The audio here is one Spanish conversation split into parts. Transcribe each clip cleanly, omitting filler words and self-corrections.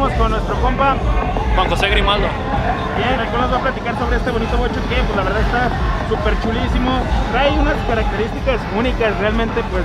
estamos con nuestro compa Juan José Grimaldo. Bien, el cual nos va a platicar sobre este bonito bocho que pues la verdad está súper chulísimo. Trae unas características únicas realmente pues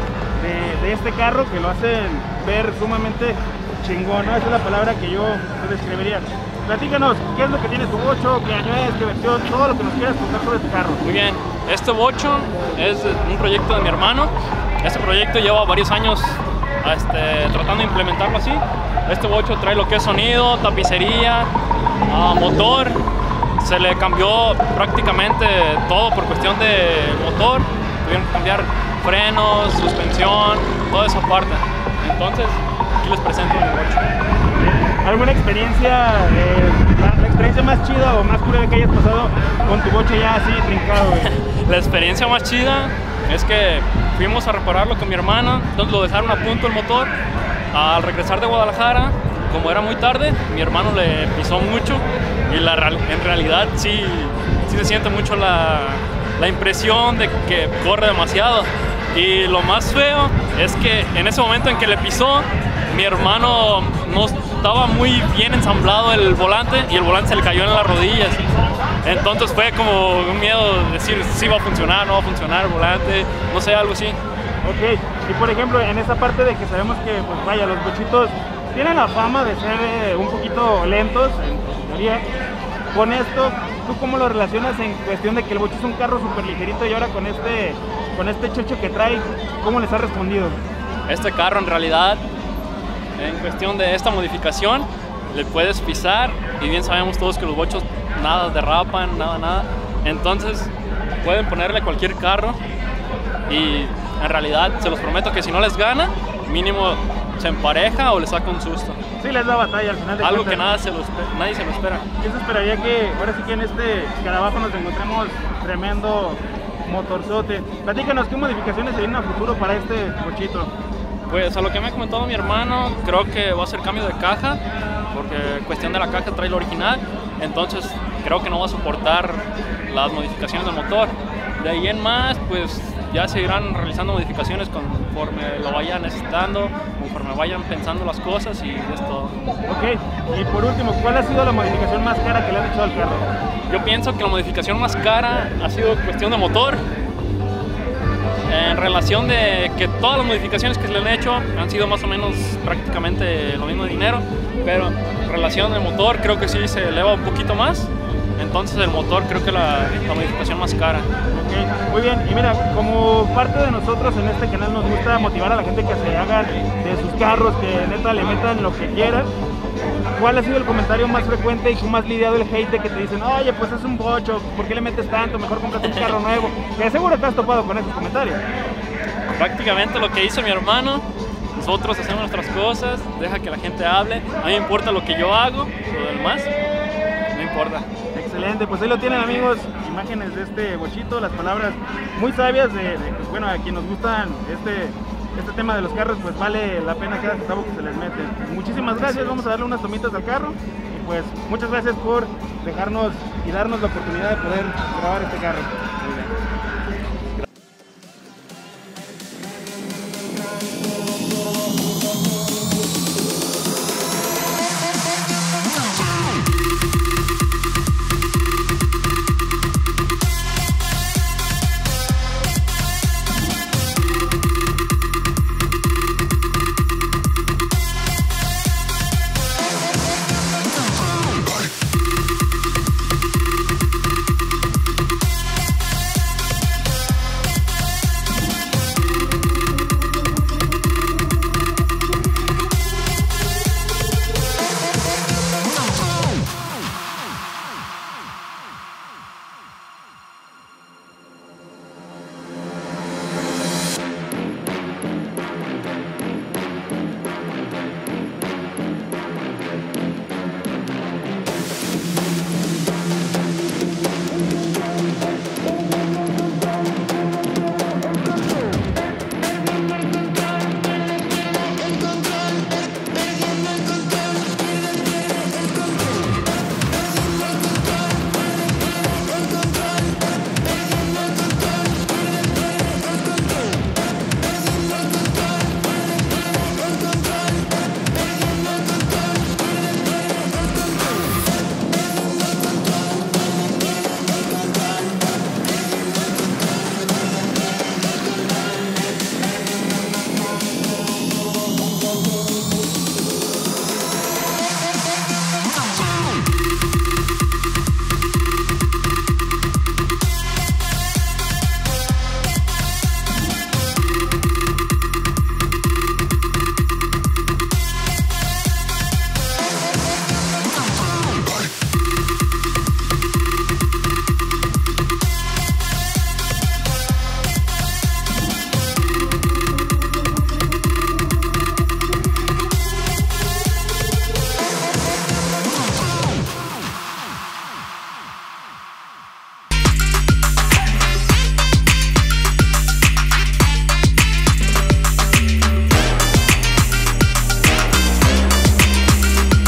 de este carro que lo hacen ver sumamente chingón, ¿no? Esa es la palabra que yo describiría. Platícanos, ¿qué es lo que tiene tu bocho? ¿Qué año es? ¿Qué versión? Todo lo que nos quieras contar sobre este carro. Muy bien, este bocho es un proyecto de mi hermano. Este proyecto lleva varios años tratando de implementarlo así. Este bocho trae lo que es sonido, tapicería, motor. Se le cambió prácticamente todo por cuestión de motor. Tuvieron que cambiar frenos, suspensión, toda esa parte. Entonces, aquí les presento el bocho. ¿Alguna experiencia, la experiencia más chida o más cura que hayas pasado con tu bocho ya así trincado, güey? La experiencia más chida es que fuimos a repararlo con mi hermana, entonces lo dejaron a punto el motor. Al regresar de Guadalajara, como era muy tarde, mi hermano le pisó mucho y en realidad sí se siente mucho la impresión de que corre demasiado. Y lo más feo es que en ese momento en que le pisó, mi hermano no estaba muy bien ensamblado el volante y el volante se le cayó en las rodillas. Entonces fue como un miedo de decir si va a funcionar, no va a funcionar el volante, no sé, algo así. Ok, y por ejemplo, en esta parte de que sabemos que, pues vaya, los bochitos tienen la fama de ser un poquito lentos, en teoría. Con esto, ¿tú cómo lo relacionas en cuestión de que el bocho es un carro súper ligerito y ahora con este chocho que trae, cómo les ha respondido? Este carro en realidad, en cuestión de esta modificación, le puedes pisar y bien sabemos todos que los bochos nada derrapan, nada. Entonces pueden ponerle cualquier carro y en realidad se los prometo que si no les gana, mínimo se empareja o le saca un susto. Sí, les da batalla al final de algo cuentas. Que nadie se lo espera. Yo esperaría que ahora sí que en este escarabajo nos encontremos tremendo motorzote. Platícanos, ¿qué modificaciones se vienen a futuro para este bochito? Pues a lo que me ha comentado mi hermano, creo que va a ser cambio de caja, porque cuestión de la caja trae lo original, entonces creo que no va a soportar las modificaciones del motor. De ahí en más, pues ya se irán realizando modificaciones conforme lo vayan necesitando, conforme vayan pensando las cosas y es todo. Ok, y por último, ¿cuál ha sido la modificación más cara que le han hecho al carro? Yo pienso que la modificación más cara ha sido cuestión de motor. En relación de que todas las modificaciones que se le han hecho han sido más o menos prácticamente lo mismo de dinero, pero en relación de motor creo que sí se eleva un poquito más. Entonces el motor creo que la modificación más cara. Ok, muy bien. Y mira, como parte de nosotros en este canal nos gusta motivar a la gente que se hagan de sus carros, que neta le metan lo que quieran. ¿Cuál ha sido el comentario más frecuente y tú más lidiado el hate de que te dicen, oye, pues es un bocho, ¿por qué le metes tanto? Mejor cómprate un carro nuevo. Que seguro te has topado con esos comentarios. Prácticamente lo que hizo mi hermano. Nosotros hacemos nuestras cosas, deja que la gente hable. A mí me importa lo que yo hago, lo demás no importa. Excelente, pues ahí lo tienen, amigos, imágenes de este bochito, las palabras muy sabias pues bueno, a quien nos gustan este tema de los carros, pues vale la pena cada centavo que se les mete. Muchísimas gracias, vamos a darle unas tomitas al carro y pues muchas gracias por dejarnos y darnos la oportunidad de poder grabar este carro.